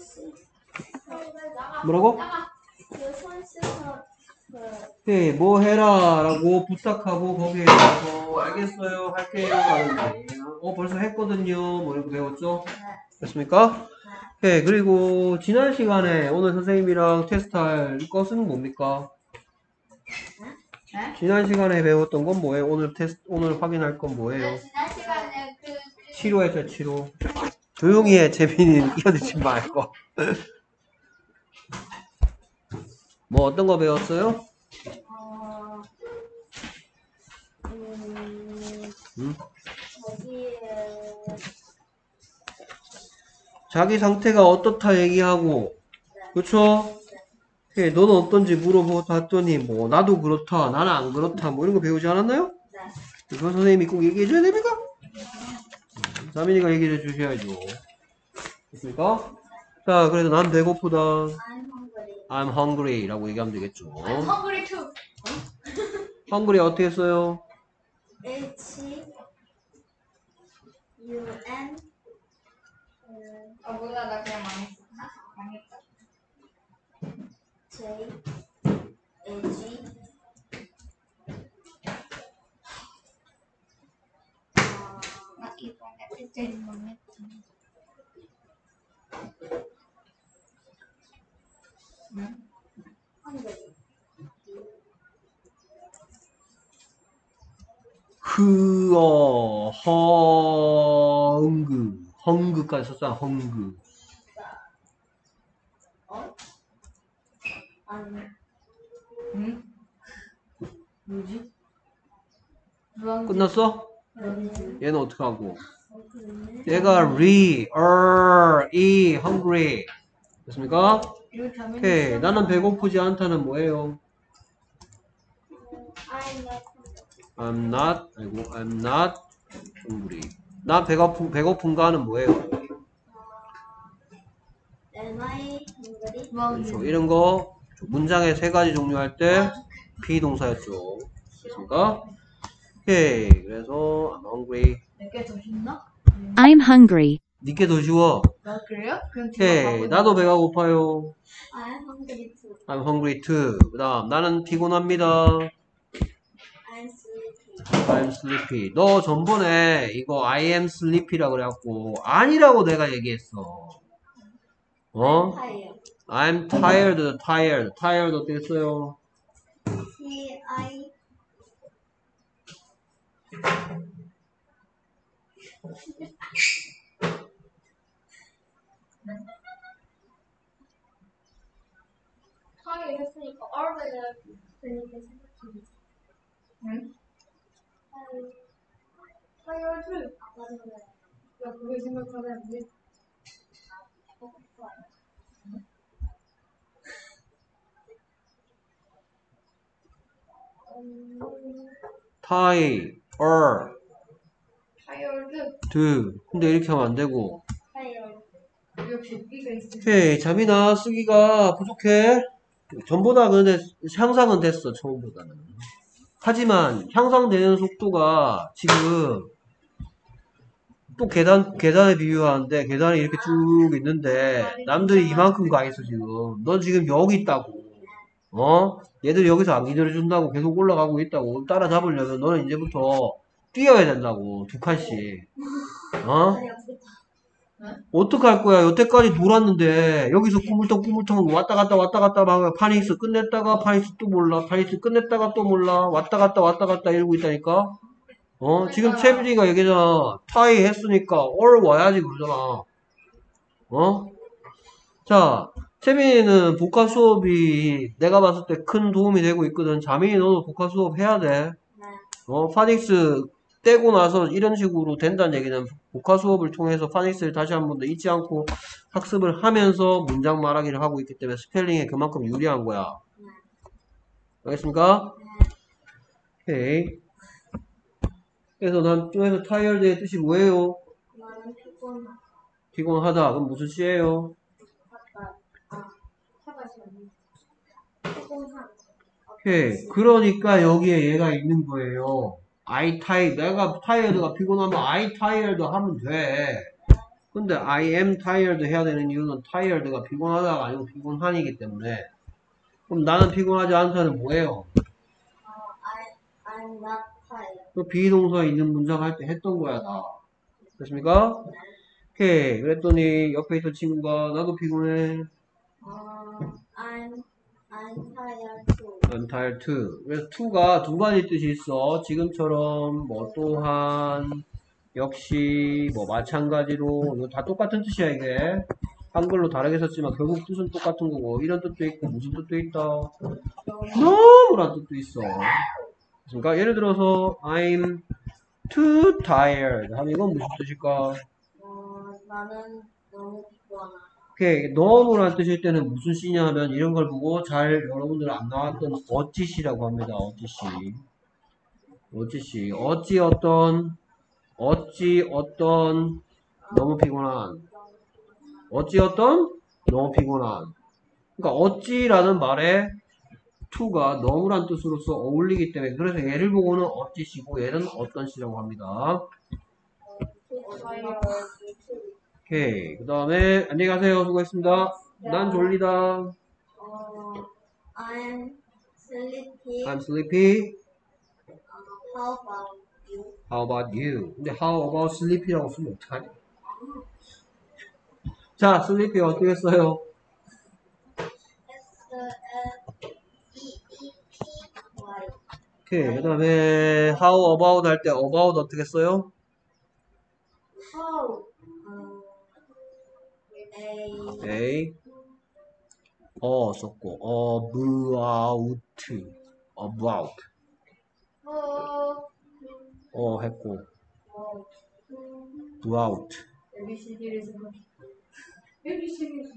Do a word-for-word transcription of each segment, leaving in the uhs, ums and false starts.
뭐라고? 네, 뭐 해라 라고 부탁하고 거기에 대해서 알겠어요 할게요 하는데 어 벌써 했거든요 뭐 이렇게 배웠죠? 됐습니까? 네, 그리고 지난 시간에 오늘 선생님이랑 테스트할 것은 뭡니까? 네? 지난 시간에 배웠던 건 뭐예요? 오늘 테스트 오늘 확인할 건 뭐예요? 지난 시간에 그 치료 했죠 치료. 조용히 해 재빈이는 끼어들지 말고. 뭐 어떤 거 배웠어요? 어, 음, 음? 자기의 자기 상태가 어떻다 얘기하고 그쵸? 예, 너는 어떤지 물어봤더니 뭐 나도 그렇다 나는 안 그렇다 뭐 이런 거 배우지 않았나요? 네. 이거 선생님이 꼭 얘기해줘야 됩니까? 자민이가 얘기해 주셔야죠. 됐습니까? 자 그래서 난 배고프다 I'm hungry. I'm hungry 라고 얘기하면 되겠죠. I'm hungry too. hungry 어떻게 써요? H U N 어 뭐야 나 그냥 망했어. 망했다. J A G 나 이번에 그때 망했다. 응? hungry. 흐어 헝그 헝그까지 썼잖아 헝그. 어? 아니. 응? 뭐지? 끝났어? 응. 얘는 어떻게 하고? 어, 그러네. 얘가 re, er, e, hungry 됐습니까? 이거 자면이 오케이 시험 나는 나와요? 배고프지 않다는 뭐예요? I'm not I'm not 아이고 I'm not hungry 나 배고픈, 배고픈가는 뭐예요? Am I hungry? 그렇죠 이런 거 문장의 세 가지 종류 할 때 비동사였죠 됐습니까? 오케이 그래서 I'm hungry 내게 더 쉽나? I'm hungry. 니께 더 쉬워 나 그래요? 그럼 오케이 나도 배가 고파요 I'm hungry too. I'm hungry too 그 다음 나는 피곤합니다 I'm sleepy. I'm sleepy 너 전번에 이거 I am sleepy라 그래갖고 아니라고 내가 얘기했어 어? Tired. I'm tired tired tired 어떻게 써요? T I 타이어 했으니까 얼굴에 그렇게 생각하면 응? 타이어를 아까 전에 야 그게 생각하면 왜 tired 타이어를 do 근데 이렇게 하면 안 되고 타이어 역시 웃기가 있어. 오케이 자민아 쓰기가 부족해 전보다 근데 향상은 됐어 처음보다는 하지만 향상되는 속도가 지금 또 계단 계단에 비유하는데 계단이 이렇게 쭉 있는데 남들이 이만큼 가 있어 지금 넌 지금 여기 있다고 어 얘들 여기서 안 기다려준다고 계속 올라가고 있다고 따라잡으려면 너는 이제부터 뛰어야 된다고 두 칸씩 어 어떡할 거야 여태까지 돌았는데 여기서 꾸물떡꾸물떡 왔다 갔다 왔다 갔다 막 파닉스 끝냈다가 파닉스 또 몰라 파닉스 끝냈다가 또 몰라 왔다 갔다 왔다 갔다 이러고 있다니까 어 지금 채빈이가 얘기잖아 타이 했으니까 얼 와야지 그러잖아 어 자 채빈이는 복합 수업이 내가 봤을 때 큰 도움이 되고 있거든 자민이 너도 복합 수업 해야 돼 어 파닉스 떼고 나서 이런 식으로 된다는 얘기는 복합 수업을 통해서 파닉스를 다시 한 번 더 잊지 않고 학습을 하면서 문장 말하기를 하고 있기 때문에 스펠링에 그만큼 유리한 거야. 알겠습니까? 오케이. 그래서 난 또해서 tired의 뜻이 뭐예요? 나는 피곤 피곤하다. 그럼 무슨 시예요? 하다 아 하다 시간 피곤한 오케이. 그러니까 여기에 얘가 있는 거예요. I tired. 내가 tired가 피곤하면 I tired 하면 돼. 근데 I am tired 해야 되는 이유는 tired가 피곤하다가 아니고 피곤한이기 때문에. 그럼 나는 피곤하지 않다는 뭐예요? I, I'm not tired. 그 비동사에 있는 문장 할 때 했던 거야, 다. 됐습니까? 오케이. 그랬더니 옆에 있던 친구가 나도 피곤해. 어, I'm, I'm tired too. I'm tired too. 그래서 to가 두 가지 뜻이 있어. 지금처럼 뭐 또한 역시 뭐 마찬가지로 이거 다 똑같은 뜻이야 이게. 한글로 다르게 썼지만 결국 뜻은 똑같은 거고 이런 뜻도 있고 무슨 뜻도 있다. 너무란 뜻도 있어. 그러니까 예를 들어서 I'm too tired 하면 이건 무슨 뜻일까? 어, 나는 너무 피곤하다. 오케이. 너무란 뜻일 때는 무슨 시냐 하면 이런 걸 보고 잘 여러분들 안 나왔던 어찌시라고 합니다. 어찌시. 어찌시. 어찌 어떤 어찌 어떤 너무 피곤한 어찌 어떤 너무 피곤한 그러니까 어찌라는 말에 to가 너무란 뜻으로서 어울리기 때문에 그래서 얘를 보고는 어찌시고 얘는 어떤 시라고 합니다. 오케이. 그 다음에 안녕히 가세요. 수고했습니다. 난 졸리다. 어, I'm sleepy. I'm sleepy. 어, how about you? How about you? 근데 how about sleepy라고 쓰면 어떡하냐? 자, sleepy 어떻게 써요? S L E E P Y. 오케이. 그 다음에 how about 할 때 about 어떻게 써요? How? 어, A. A. 어 썼고 about about 어, 어 했고 어, about 에이비씨디를 생각해. 에이비씨디.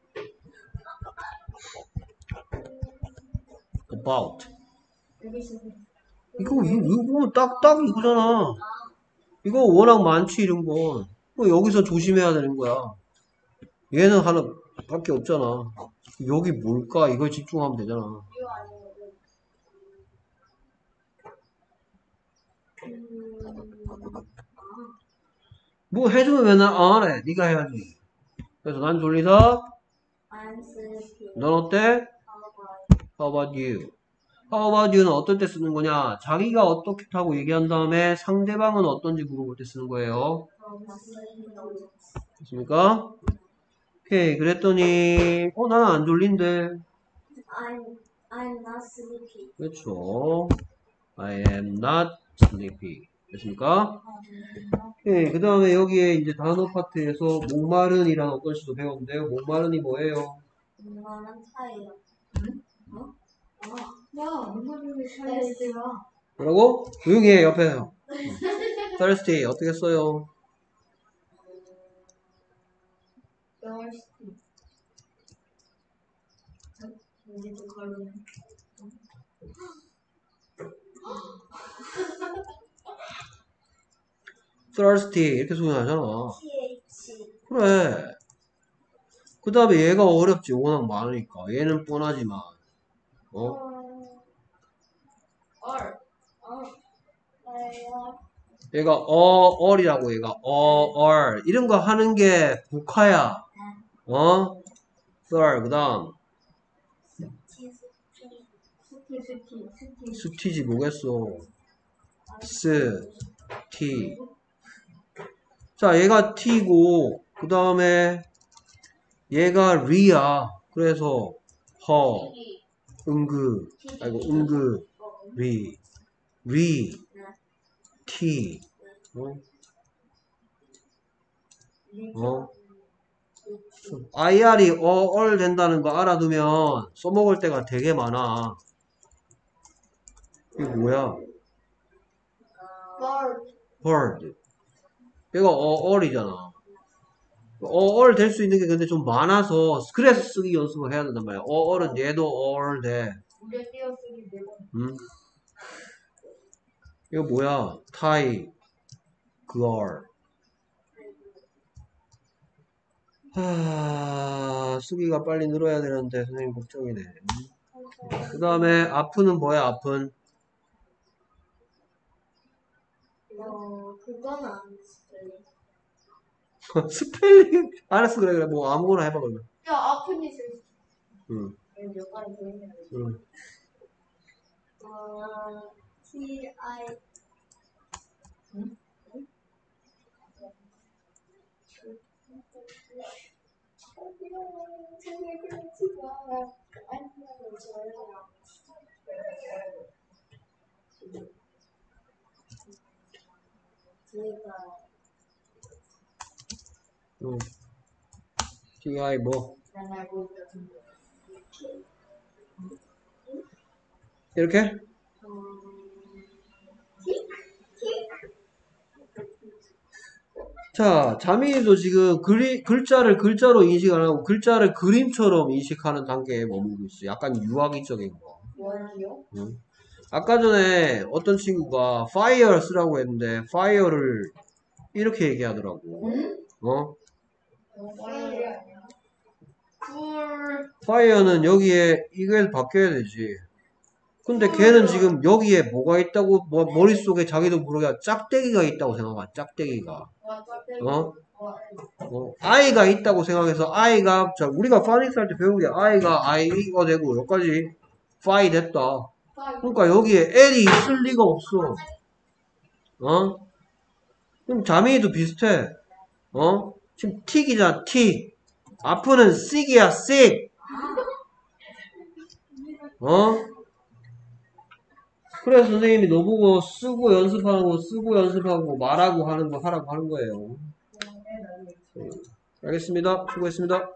about 에이비씨디. 이거 이거 이거 보면 딱딱 이거잖아. 이거 워낙 많지 이런 건. 뭐 여기서 조심해야 되는 거야. 얘는 하나밖에 없잖아. 여기 뭘까? 이걸 집중하면 되잖아. 이거 아니에요. 음, 뭐 해주면 맨날 안 해. 네가 해야지. 그래서 난 졸리다. I'm sleepy. 넌 어때? How about How about you? How about you는 어떨 때 쓰는 거냐? 자기가 어떻게 하고 얘기한 다음에 상대방은 어떤지 물어볼 때 쓰는 거예요. you? 됐습니까? 오케이. 그랬더니 어 나는 안 졸린데. I'm, I'm not sleepy. 그렇죠. I am not sleepy. 됐습니까? 오케이. 그 다음에 여기에 이제 단어 파트에서 목마른이라는 어떤 시도 배웠는데요. 목마른이 뭐예요? 엄마는 타이어. 응? 어? 어. 야, 엄마는 왜 타이어야? 뭐라고? 조용히 해, 옆에서. thirsty 어떻게 써요? thirsty. 이제 또 걸리네. thirsty 이렇게 소리나잖아. T H. 그래. 그 다음에 얘가 어렵지. 워낙 많으니까. 얘는 뻔하지만. 어? 얼. 어. 타이어. 얘가 어, 얼이라고 얘가 어, 얼. 이런 거 하는 게 국화야. 어? third. 그 다음. 스티, 스티, 스티, 스티. 스티지 뭐겠어. 스, 티. 자, 얘가 T고, 그 다음에 얘가 리야. 그래서 허, 응그, 아이고 응그, 리, 리, 티. 어? 어? 아이알이 어, 얼 된다는 거 알아두면 써먹을 때가 되게 많아. 이게 뭐야? bird. bird. 얘가 어, 얼이잖아. 어얼 될 수 있는 게 근데 좀 많아서 그래서 쓰기 연습을 해야 된단 말이야. 어얼은 얘도 어얼 돼. 우리 띄어쓰기 네 번. 음? 이거 뭐야? 타이, 그얼. 하, 쓰기가 빨리 늘어야 되는데 선생님 걱정이네. 그 다음에 아프는 뭐야? 아픈 어, 그건 아니지. 스펠링 알았어 그래 그래 뭐 아무거나 해봐 그러면. 야, 아픈 짓을. 응. 몇 가지 보이네. 응. 어, T, I. 응? 응? 응. 티아이 뭐 이렇게? 자, 자민이도 지금 글이, 글자를 글자로 인식 안 하고 글자를 그림처럼 인식하는 단계에 머물고 있어. 약간 유아기적인 거. 뭐라고요? 응? 아까 전에 어떤 친구가 fire 쓰라고 했는데 fire를 이렇게 얘기하더라고. 응? 어? 파일이 아니야. 불. fire는 여기에 이거에서 바뀌어야 되지. 근데 걔는 지금 여기에 뭐가 있다고 뭐 머릿속에 자기도 모르게 짝대기가 있다고 생각하. 짝대기가. 어? 어, 아이가 있다고 생각해서 아이가 자 우리가 파닉스 할 때 배운 게 아이가 아이가 되고 여기까지 파이 됐다. 그러니까 여기에 L이 있을 리가 없어. 어? 그럼 자민이도 비슷해. 어? 지금 틱이잖아 틱. 아프는 씩이야 씩. 어? 그래서 선생님이 너보고 쓰고 연습하고 쓰고 연습하고 말하고 하는 거 하라고 하는 거예요. 알겠습니다. 수고했습니다.